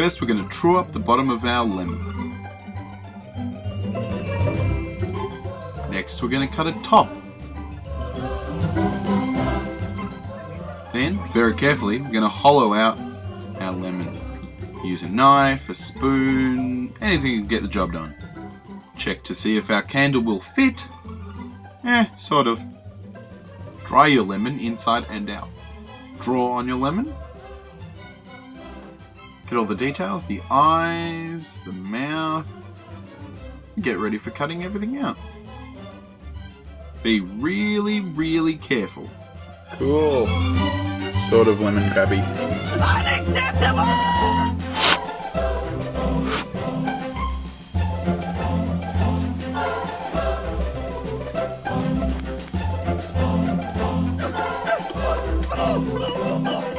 First, we're going to true up the bottom of our lemon. Next, we're going to cut a top. Then, very carefully, we're going to hollow out our lemon. Use a knife, a spoon, anything to get the job done. Check to see if our candle will fit. Sort of. Dry your lemon inside and out. Draw on your lemon. Get all the details, the eyes, the mouth. Get ready for cutting everything out. Be really, really careful. Cool. Sort of lemongrabby. Unacceptable!